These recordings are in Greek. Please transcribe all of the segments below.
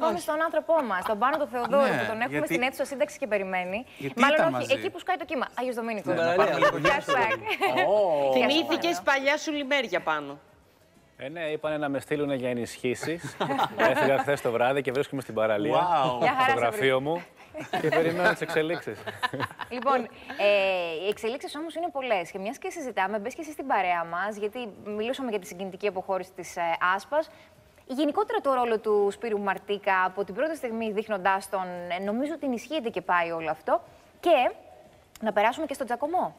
Πάμε στον άνθρωπό μας, τον Πάνο τον Θεοδόρου, που τον έχουμε στην αίθουσα σύνταξη και περιμένει. Μάλλον όχι, εκεί που σκάει το κύμα. Άγιος Δομήνικος. Θυμήθηκες παλιά σου λιμέρια πάνω. Ναι, είπανε να με στείλουν για ενισχύσεις. Έφυγα χθες το βράδυ και βρίσκομαι στην παραλία, στο γραφείο μου και περιμένω τις εξελίξεις. Λοιπόν, οι εξελίξεις όμως είναι πολλές. Και μιας και συζητάμε, μπες και εσύ στην παρέα μας, γιατί μιλούσαμε για τη συγκινητική αποχώρηση της Άσπας. Γενικότερα το ρόλο του Σπύρου Μαρτίκα από την πρώτη στιγμή δείχνοντάς τον, νομίζω ότι ενισχύεται και πάει όλο αυτό. Και να περάσουμε και στον τσακωμό.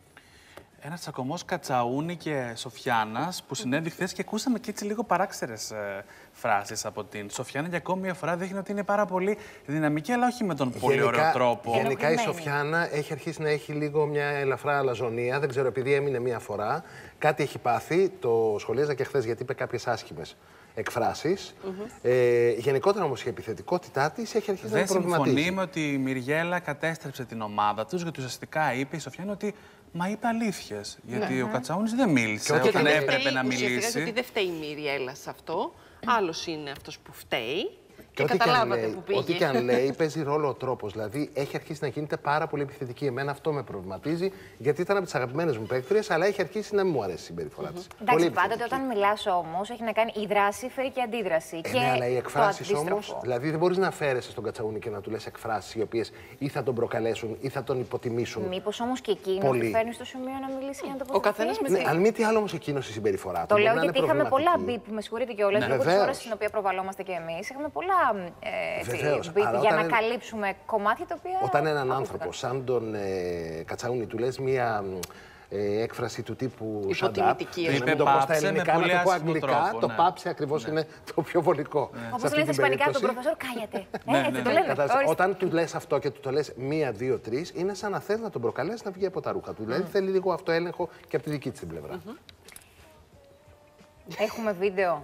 Ένας τσακωμός Κατσαούνη και Σοφιάνας που συνέβη χθες και ακούσαμε και έτσι λίγο παράξενες φράσεις από την Σοφιάνα και ακόμη μια φορά δείχνει ότι είναι πάρα πολύ δυναμική, αλλά όχι με τον πολύ ωραίο τρόπο. Γενικά η Σοφιάνα έχει αρχίσει να έχει λίγο μια ελαφρά αλαζονία. Δεν ξέρω, επειδή έμεινε μία φορά, κάτι έχει πάθει. Το σχολίαζα και χθες γιατί είπε κάποιες άσχημες εκφράσεις. Γενικότερα όμως η επιθετικότητά της έχει αρχίσει να προβληματίζει. Δεν συμφωνεί με ότι η Μυριέλα κατέστρεψε την ομάδα τους, γιατί ουσιαστικά είπε η Σοφιάνα ότι μα είπε αλήθειες. Γιατί ο Κατσαούνης δεν μίλησε όταν έπρεπε να μιλήσει. Ουσιαστικά ότι δεν φταίει η Μυριέλα σε αυτό. Άλλος είναι αυτός που φταίει. Και καταλάβατε που πήγε. Ό,τι και αν λέει, παίζει ρόλο ο τρόπος. Δηλαδή, έχει αρχίσει να γίνεται πάρα πολύ επιθετική. Εμένα αυτό με προβληματίζει, γιατί ήταν από τις αγαπημένες μου παίκτριες, αλλά έχει αρχίσει να μην μου αρέσει η συμπεριφορά της. Εντάξει, πάντοτε όταν μιλάς όμως, έχει να κάνει η δράση, φέρει και αντίδραση. Ναι, αλλά οι εκφράσεις όμως. Δηλαδή, δεν μπορείς να φέρεσαι στον Κατσαούνη και να του λες εκφράσεις οι οποίες ή θα τον προκαλέσουν ή θα τον υποτιμήσουν. Μήπως όμως και εκείνο του φέρνει στο σημείο να μιλήσει και να το τοποθετήσει. Ναι, αν μη τι άλλο όμως εκείνος η συμπεριφορά του. Το λέω γιατί είχαμε πολλά μπιπ, με συγχωρείτε κιόλας, λόγω της ώρας στην οποία προβαλόμαστε κι εμείς. Είχαμε πολλά. Βεβαίως, για να καλύψουμε κομμάτια τα οποία. Όταν έναν άνθρωπο σαν τον Κατσαούνη του λες μία έκφραση του τύπου υποτιμητική, να μην το πω στα ελληνικά, να το πω αγγλικά, το πάψε ακριβώς είναι το πιο βολικό. Όπως λένε στα ισπανικά τον προφεσόρ, κάγεται. Έτσι το λένε. Όταν του λες αυτό και του το λες 1, 2, 3, είναι σαν να θέλει να τον προκαλέσει να βγει από τα ρούχα του. Δηλαδή θέλει λίγο αυτοέλεγχο και από τη δική της την πλευρά. Έχουμε βίντεο.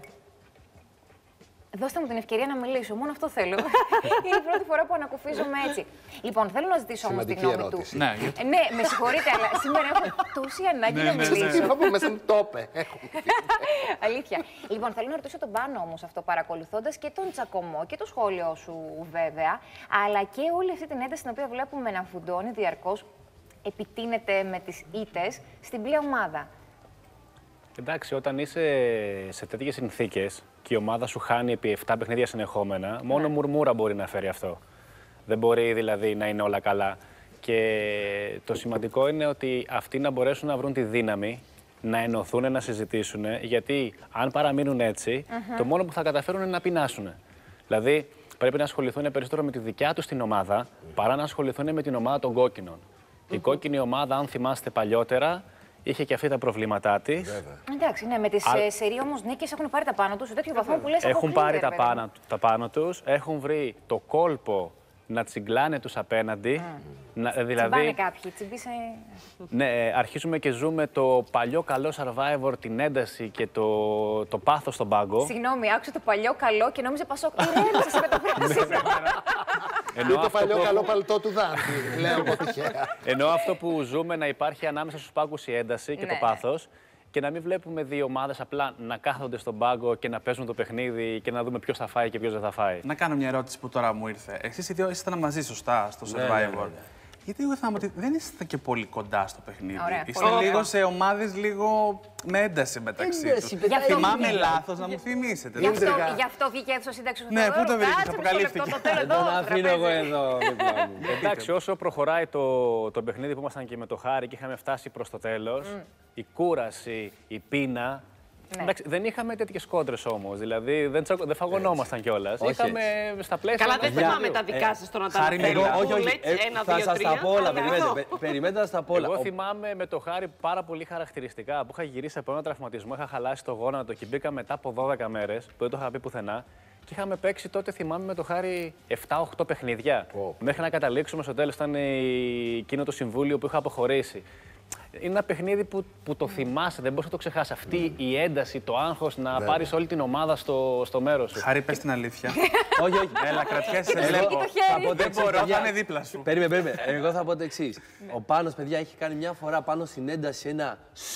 Δώστε μου την ευκαιρία να μιλήσω. Μόνο αυτό θέλω. Είναι η πρώτη φορά που ανακουφίζομαι έτσι. Λοιπόν, θέλω να ζητήσω όμως τη γνώμη του. Ναι, με συγχωρείτε, αλλά σήμερα έχω τόση ανάγκη να μιλήσω. Από μέσα μου το είπε. Αλήθεια. Λοιπόν, θέλω να ρωτήσω τον Πάνο όμως αυτό, παρακολουθώντας και τον τσακωμό και το σχόλιο σου βέβαια, αλλά και όλη αυτή την ένταση την οποία βλέπουμε να φουντώνει διαρκώς, επιτείνεται με τις ήττες στην πλήρη ομάδα. Εντάξει, όταν είσαι σε τέτοιες συνθήκες και η ομάδα σου χάνει επί 7 παιχνίδια συνεχόμενα, μόνο μουρμούρα μπορεί να φέρει αυτό. Δεν μπορεί δηλαδή να είναι όλα καλά. Και το σημαντικό είναι ότι αυτοί να μπορέσουν να βρουν τη δύναμη, να ενωθούν, να συζητήσουν, γιατί αν παραμείνουν έτσι, το μόνο που θα καταφέρουν είναι να πεινάσουν. Δηλαδή, πρέπει να ασχοληθούν περισσότερο με τη δικιά τους την ομάδα, παρά να ασχοληθούν με την ομάδα των κόκκινων. Η κόκκινη ομάδα, αν θυμάστε παλιότερα, είχε και αυτή τα προβλήματά της. Εντάξει, ναι, με τις σερί όμως νίκες έχουν πάρει τα πάνω τους σε τέτοιο βαθμό που λες έχουν πάρει τα πάνω τους, έχουν βρει το κόλπο να τσιγκλάνε τους απέναντι. Δηλαδή, τσιμπάνε κάποιοι, τσιμπήσε. Ναι, αρχίζουμε και ζούμε το παλιό καλό Survivor, την ένταση και το πάθος στον πάγκο. Συγγνώμη, άκουσα το παλιό καλό και νόμιζε Πασόκ. Ηρέμησε σε μεταφράσει. Ή το παλιό καλό παλτό του Δάντη, λέω από τυχαία. Ενώ αυτό που ζούμε να υπάρχει ανάμεσα στους πάγκους η ένταση και το πάθος και να μην βλέπουμε δύο ομάδες απλά να κάθονται στον πάγκο και να παίζουν το παιχνίδι και να δούμε ποιος θα φάει και ποιος δεν θα φάει. Να κάνω μια ερώτηση που τώρα μου ήρθε. Εσείς οι δύο ήσασταν μαζί σωστά στο Survivor. Γιατί εγώ θυμάμαι ότι δεν είστε και πολύ κοντά στο παιχνίδι. Είστε λίγο σε ομάδες λίγο με ένταση μεταξύ τους. Θυμάμαι λάθος να μου θυμίσετε. Γι' αυτό βγήκε στο σύνταξη του Ναι, πού το βρήκες, αποκαλύφθηκε. Τον αφήνω εγώ εδώ. Εντάξει, όσο προχωράει το παιχνίδι που ήμασταν και με το Χάρη και είχαμε φτάσει προς το τέλος, η κούραση, η πείνα. Ναι. Εντάξει, δεν είχαμε τέτοιες κόντρες όμως. Δηλαδή δεν φαγωνόμασταν κιόλας. Είχαμε στα πλαίσια. Καλά, δεν θυμάμαι τα δικά σας το να τα αναφέρω. Όχι, θα σας τα πω όλα. Περιμένετε να στα πω όλα. Εγώ θυμάμαι με το Χάρη πάρα πολύ χαρακτηριστικά που είχα γυρίσει από ένα τραυματισμό, είχα χαλάσει το γόνατο και μπήκα μετά από 12 μέρες που δεν το είχα πει πουθενά. Και είχαμε παίξει τότε, θυμάμαι, με το Χάρη 7-8 παιχνίδια. Μέχρι να καταλήξουμε στο τέλος, ήταν εκείνο το συμβούλιο που είχα αποχωρήσει. Είναι ένα παιχνίδι που το θυμάσαι, δεν μπορείς να το ξεχάσεις. Αυτή η ένταση, το άγχος να πάρεις όλη την ομάδα στο μέρος σου. Χάρη, πες την αλήθεια. Όχι. Έλα, κρατιέσαι, βλέπω. Δεν μπορώ, θα είναι δίπλα σου. Περίμενε. Εγώ θα πω το εξής. Ο Πάνος, παιδιά, έχει κάνει μια φορά πάνω στην ένταση ένα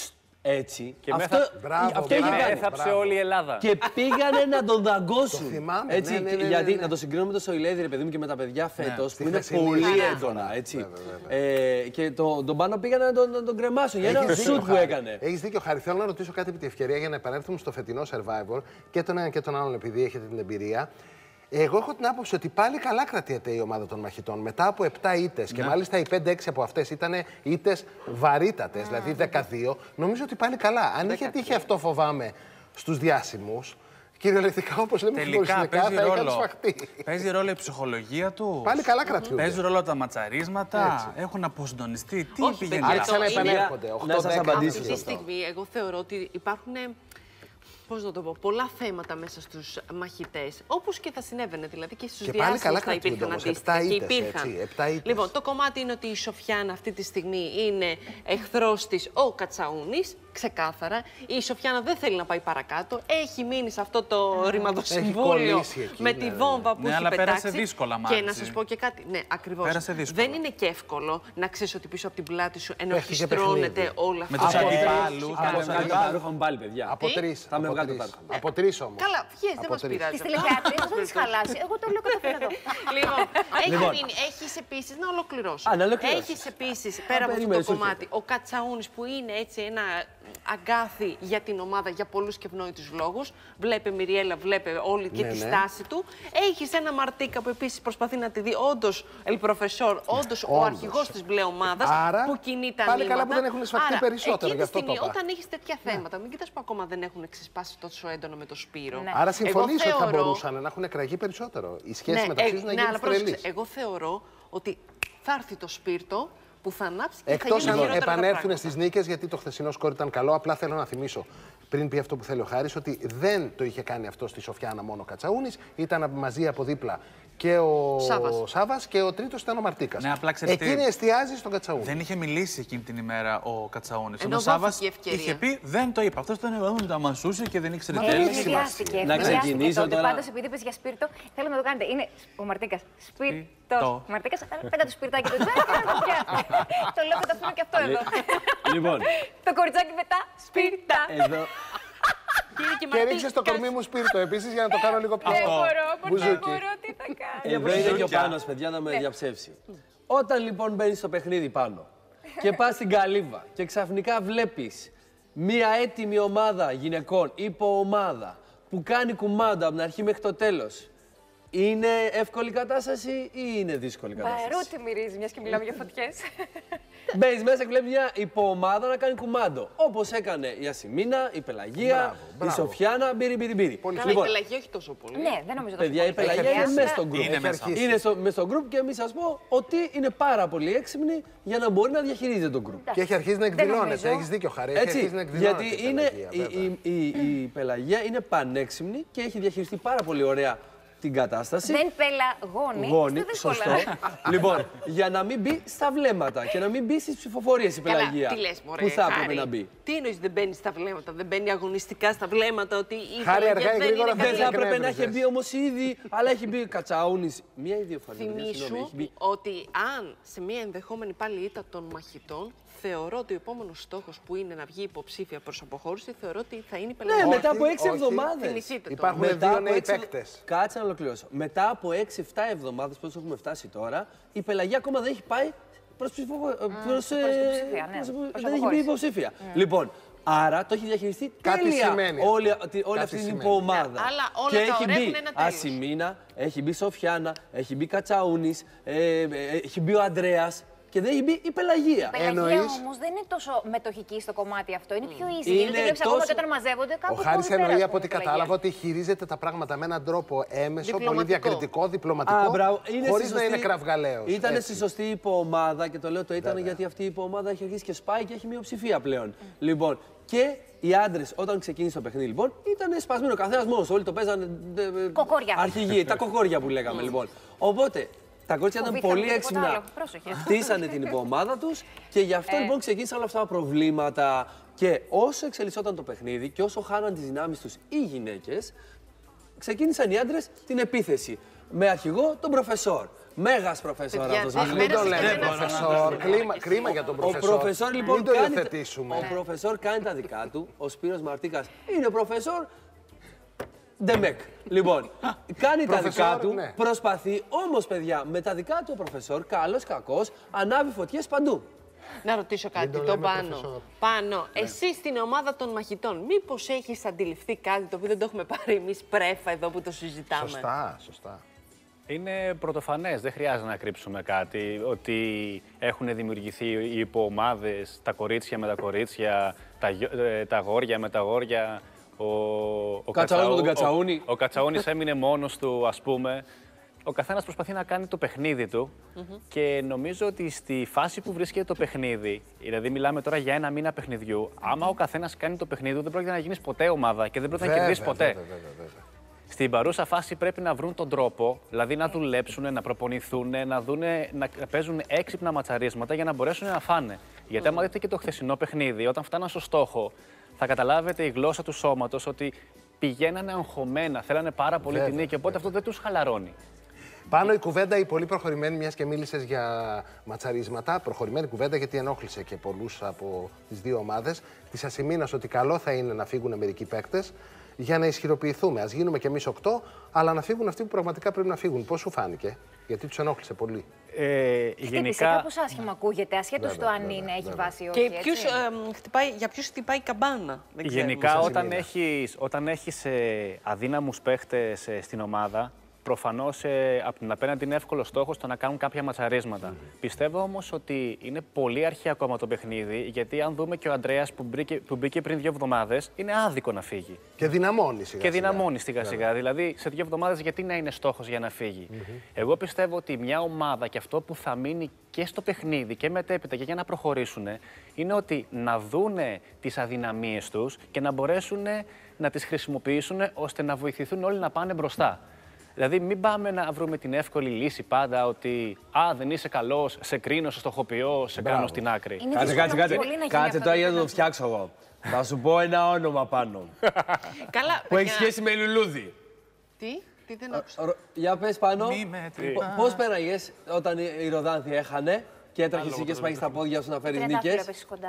έτσι. Και αυτό αυτό έθαψε όλη η Ελλάδα. Και πήγανε να τον δαγκώσουν. Το θυμάμαι, έτσι, ναι. Γιατί να το συγκρίνουμε με το Σοηλέδη, ρε παιδί μου, και με τα παιδιά φέτος, που είναι πολύ έντονα, έτσι. Και τον πάνω πήγανε να τον κρεμάσουν για ένα σουτ που έκανε. Έχεις δίκιο, Χάρη. Θέλω να ρωτήσω κάτι επί τη ευκαιρία για να επανέλθουμε στο φετινό Survivor και τον έναν και τον άλλον, επειδή έχετε την εμπειρία. Εγώ έχω την άποψη ότι πάλι καλά κρατιέται η ομάδα των μαχητών. Μετά από 7 ήττες, και μάλιστα οι 5-6 από αυτές ήταν ήττες βαρύτατες, δηλαδή 12, νομίζω ότι πάλι καλά. Αν είχε τύχει αυτό, φοβάμαι, στους διάσημους, κυριολεκτικά, όπως λέμε, τελικά παίζει ρόλο η ψυχολογία του. Πάλι καλά κρατιούνται. Παίζει ρόλο τα ματσαρίσματα. Έχουν αποσυντονιστεί. Τι πηγαίνει. Άρχισαν να επανέρχονται. Να σας απαντήσω. Αυτή τη στιγμή, εγώ θεωρώ ότι υπάρχουν. Πώς να το πω, πολλά θέματα μέσα στους μαχητές, όπως και θα συνέβαινε δηλαδή και στους διάσημους θα υπήρχαν αντίστοιχα. Και υπήρχαν. Λοιπόν, το κομμάτι είναι ότι η Σοφιάνα αυτή τη στιγμή είναι εχθρός της ο Κατσαούνης, ξεκάθαρα. Η Σοφιάνα δεν θέλει να πάει παρακάτω, έχει μείνει σε αυτό το ρημαδοσυμβούλιο με τη βόμβα που έχει πετάξει. Πέρασε δύσκολα, και να σας πω και κάτι, ναι, ακριβώς. Δεν είναι και εύκολο να ξέρεις ότι πίσω από την πλάτη σου ενορχιστρώνεται όλα αυτά. Με τους αντιπάλους. Από από 3 όμως. Καλά, βγες, δεν μας πειράζει. Τις τηλεθεατρίες δεν τις χαλάσει. Εγώ το λέω κατευθείαν εδώ. Λοιπόν, έχεις επίσης, να ολοκληρώσω. Έχεις επίσης, πέρα από αυτό το κομμάτι, ο Κατσαούνης που είναι έτσι ένα αγκάθι για την ομάδα για πολλούς και ευνόητους λόγους. Βλέπε Μιριέλα, βλέπε όλη και τη στάση του. Έχεις ένα Μαρτίκα που επίσης προσπαθεί να τη δει όντως ελπροφεσόρ, όντως ο αρχηγός της μπλε ομάδας που κινεί τα νήματα. Πάλι καλά που δεν έχουν σφαχτεί περισσότερο γι' αυτό το είπα. Όταν έχεις τέτοια θέματα, μην κοιτάς που ακόμα δεν έχουν ξεσπάσει τόσο έντονα με το Σπύρο. Άρα συμφωνείς ότι θα μπορούσαν να έχουν εκραγεί περισσότερο. Η σχέση μεταξύ τους να γίνει τρελής. Εγώ θεωρώ ότι θα έρθει το Σπίρτο που θα ανάψει και εκτός θα γίνει αν επανέλθουν στις νίκες, γιατί το χθεσινό σκορ ήταν καλό. Απλά θέλω να θυμίσω, πριν πει αυτό που θέλει ο Χάρης, ότι δεν το είχε κάνει αυτό στη Σοφιάνα μόνο ο Κατσαούνης. Ήταν μαζί από δίπλα και ο Σάβας και ο τρίτος ήταν ο Μαρτίκας. Ναι, εκείνη εστιάζει στον Κατσαούνη. Δεν είχε μιλήσει εκείνη την ημέρα ο Κατσαούνης. Ο Σάβας είχε πει, δεν το είπα. Αυτός τον τα μασούσε και δεν ήξερε τέλος. Να ξεκινήσω τώρα. Πάντως, επειδή είπες για Σπίρτο, θέλω να το κάνετε. Είναι ο Μαρτίκας. Σπίρτος. Μαρτίκας, πέτα το σπιρτάκι του. Το λέω και το αφήνω και αυτό εδώ. Λοιπόν. Το κοριτσάκι μετά, Σπίρτα. Και ρίξε στο κορμί μου Σπίρτο επίσης για να το κάνω λίγο πιο μπουζούκι. Τι θα κάνω. Εδώ είναι και ο Πάνος, παιδιά, να με διαψεύσει. Όταν λοιπόν μπαίνεις στο παιχνίδι πάνω και πας στην καλύβα και ξαφνικά βλέπεις μία έτοιμη ομάδα γυναικών, υποομάδα, που κάνει κουμάντα από την αρχή μέχρι το τέλος, είναι εύκολη κατάσταση ή είναι δύσκολη κατάσταση? Παρότι μυρίζει, μιας και μιλάμε για φωτιές. Μπαίνεις μέσα και βλέπεις μια υποομάδα να κάνει κουμάντο. Όπως έκανε η Ασημίνα, η Πελαγία, η Σοφιάνα, μπύρι. Καλά, η Πελαγία όχι τόσο πολύ. Ναι, δεν νομίζω τόσο παιδιά, πολύ. η Πελαγία είναι μέσα στο γκρουπ. Είναι μέσα στο γκρουπ και εμείς σας πω ότι είναι πάρα πολύ έξυπνη για να μπορεί να διαχειρίζεται το γκρουπ. Και έχει αρχίσει να εκδηλώνεται. Έχεις δίκιο, Χαρή. Έτσι, γιατί η Πελαγία είναι πανέξυπνη και έχει διαχειριστεί πάρα πολύ ωραία την κατάσταση. Δεν πελαγώνει. Σωστό. Λοιπόν, για να μην μπει στα βλέμματα και να μην μπει στις ψηφοφορίες η Πελαγία. Τι λες, μωρέ, που θα έπρεπε Χάρη, να μπει. Τι εννοείς δεν μπαίνει στα βλέμματα, δεν μπαίνει αγωνιστικά στα βλέμματα, ότι η Χάρη, Πελαγία αργά ή γρήγορα Δεν θα έπρεπε να είχε μπει όμως ήδη, αλλά έχει μπει Κατσαούνης. Μία ή δύο φορές. Θυμήσου ότι αν σε μια ενδεχόμενη πάλι ήττα των μαχητών, θεωρώ ότι ο επόμενος στόχος που είναι να βγει υποψήφια προς αποχώρηση, θεωρώ ότι θα είναι η Πελαγία. Ναι, μετά από 6 εβδομάδες. Υπάρχουν δύο νέοι παίκτες. Κάτσε να ολοκληρώσω. Μετά από 6-7 εβδομάδες που έχουμε φτάσει τώρα, η Πελαγία ακόμα δεν έχει πάει προς δεν έχει μπει υποψήφια. Λοιπόν, άρα το έχει διαχειριστεί τέλεια όλη αυτή την υποομάδα. Αλλά όλα και τα έχει ωραία μπει έχουν ένα τέλος. Ασημίνα, έχει μπει Σοφιάνα, έχει μπει Κατσαούνης, έχει μπει ο Ανδρέας. Και δεν έχει μπει η Πελαγία. Η Πελαγία όμως δεν είναι τόσο μετοχική στο κομμάτι αυτό. Είναι πιο easy. Γιατί βλέπεις ακόμα και όταν μαζεύονται κάπου. Ο Χάρης εννοεί από ό,τι κατάλαβα ότι χειρίζεται τα πράγματα με έναν τρόπο έμεσο, πολύ διακριτικό, διπλωματικό. Χωρίς να είναι κραυγαλαίος. Ήταν στη σωστή υποομάδα και το λέω το ήταν γιατί αυτή η υποομάδα έχει αρχίσει και σπάει και έχει μειοψηφία πλέον. Λοιπόν, και οι άντρες όταν ξεκίνησε το παιχνίδι λοιπόν ήταν σπασμένο. Ο καθένας μόνος. Όλοι το παίζανε. Κοκόρια. Αρχηγοί, τα κοκόρια που λέγαμε λοιπόν. Οπότε. Τα κορίτσια ήταν πολύ έξυπνα. Χτίσανε την υποομάδα τους και γι' αυτό λοιπόν ξεκίνησαν όλα αυτά τα προβλήματα. Και όσο εξελισσόταν το παιχνίδι και όσο χάναν τις δυνάμεις τους οι γυναίκες, ξεκίνησαν οι άντρες την επίθεση. Με αρχηγό τον προφεσόρ. Μέγας προφεσόρ αυτός. Αχ, μην το λέμε προφεσόρ. Κρίμα για τον προφεσόρ. Ο προφεσόρ λοιπόν ο προφεσόρ κάνει τα δικά του. Ο Σπύρος Μαρτίκας είναι ο προφεσόρ Ντεμεκ. Λοιπόν, κάνει τα δικά του, προσπαθεί, όμως παιδιά, με τα δικά του ο προφεσόρ, καλός κακός, ανάβει φωτιές παντού. Να ρωτήσω κάτι, το Πάνο, εσύ στην ομάδα των μαχητών, μήπως έχεις αντιληφθεί κάτι το οποίο δεν το έχουμε πάρει εμείς πρέφα εδώ που το συζητάμε? Σωστά. Είναι πρωτοφανές, δεν χρειάζεται να κρύψουμε κάτι, ότι έχουν δημιουργηθεί οι υποομάδες, τα κορίτσια με τα κορίτσια, τα αγόρια με τα αγόρια. Ο Κατσαούνης με τον Κατσαούνη. Ο Κατσαούνης έμεινε μόνος του, ας πούμε. Ο καθένας προσπαθεί να κάνει το παιχνίδι του και νομίζω ότι στη φάση που βρίσκεται το παιχνίδι, δηλαδή μιλάμε τώρα για ένα μήνα παιχνιδιού, άμα ο καθένας κάνει το παιχνίδι του, δεν πρόκειται να γίνεις ποτέ ομάδα και δεν πρόκειται να κερδίσεις ποτέ. Βέβαια. Στην παρούσα φάση πρέπει να βρουν τον τρόπο, δηλαδή να δουλέψουν, να προπονηθούν, να παίζουν έξυπνα ματσαρίσματα για να μπορέσουν να φάνε. Γιατί άμα δείτε και το χθεσινό παιχνίδι, όταν φτάναν στο στόχο, θα καταλάβετε η γλώσσα του σώματος ότι πηγαίνανε αγχωμένα, θέλανε πάρα πολύ την νίκη, οπότε αυτό δεν τους χαλαρώνει. Πάνω η κουβέντα, η πολύ προχωρημένη, μιας και μίλησες για ματσαρίσματα, προχωρημένη κουβέντα γιατί ενόχλησε και πολλούς από τις δύο ομάδες, της Ασημίνας ότι καλό θα είναι να φύγουν μερικοί παίκτες για να ισχυροποιηθούμε. Ας γίνουμε κι εμείς 8, αλλά να φύγουν αυτοί που πραγματικά πρέπει να φύγουν. Πώς σου φάνηκε, γιατί τους ενόχλησε πολύ? Γενικά κάπως άσχημα ακούγεται, ασχέτως το αν έχει βάση ή όχι. Και για ποιους χτυπάει η καμπάνα. Γενικά όταν έχεις αδύναμους παίχτες στην ομάδα, προφανώς από την απέναντι είναι εύκολο στόχος το να κάνουν κάποια ματσαρίσματα. Πιστεύω όμως ότι είναι πολύ αρχαίο ακόμα το παιχνίδι, γιατί αν δούμε και ο Ανδρέας που μπήκε πριν 2 εβδομάδες, είναι άδικο να φύγει. Και δυναμώνει σιγά-σιγά. Και δυναμώνει σιγά-σιγά. Δηλαδή, σε 2 εβδομάδες γιατί να είναι στόχος για να φύγει. Εγώ πιστεύω ότι μια ομάδα και αυτό που θα μείνει και στο παιχνίδι και μετέπειτα και για να προχωρήσουν, είναι ότι να δούνε τις αδυναμίες τους και να μπορέσουν να τις χρησιμοποιήσουν ώστε να βοηθηθούν όλοι να πάνε μπροστά. Δηλαδή, μην πάμε να βρούμε την εύκολη λύση πάντα ότι δεν είσαι καλός, σε κρίνω, σε στοχοποιώ, σε κάνω στην άκρη. Κάτσε τώρα για να το φτιάξω εγώ. Θα σου πω ένα όνομα πάνω. Που έχει σχέση με λουλούδι. Τι δεν άκουσα. Για πες Πάνω, πώς πέραγες όταν η Ροδάνθη έχανε και έτρεχε εσύ και σπάγεις τα πόδια σου να φέρεις νίκες?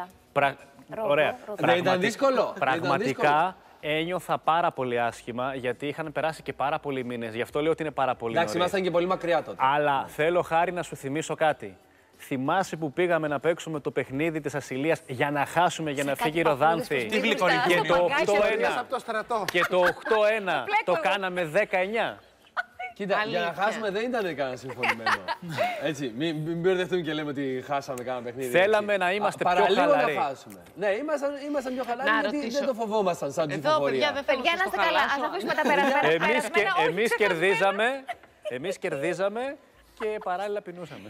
Ωραία. Δεν ήταν δύσκολο? Πραγματικά. Ένιωθα πάρα πολύ άσχημα γιατί είχαν περάσει και πάρα πολλοί μήνες. Γι' αυτό λέω ότι είναι πάρα πολύ νωρίς. Εντάξει, ήμασταν και πολύ μακριά τότε. Αλλά θέλω, Χάρη, να σου θυμίσω κάτι. Θυμάσαι που πήγαμε να παίξουμε το παιχνίδι της Ασσυλίας για να χάσουμε, για να φύγει η Ροδάνθη? Τι γλυκονική. Και το 8-1 το κάναμε 19. Κοίτα, για να χάσουμε δεν ήταν κανένα συμφωνημένο. Έτσι, μην μπερδευτούμε και λέμε ότι χάσαμε κανένα παιχνίδι. Θέλαμε να είμαστε πιο χαλαροί. Παραλίγο να χάσουμε. Ναι, ήμασταν πιο χαλαροί γιατί δεν το φοβόμασταν σαν ψηφοφορία. Παιδιά, να είστε καλά, ας αφήσουμε τα περασμένα. Εμείς κερδίζαμε και παράλληλα πεινούσαμε.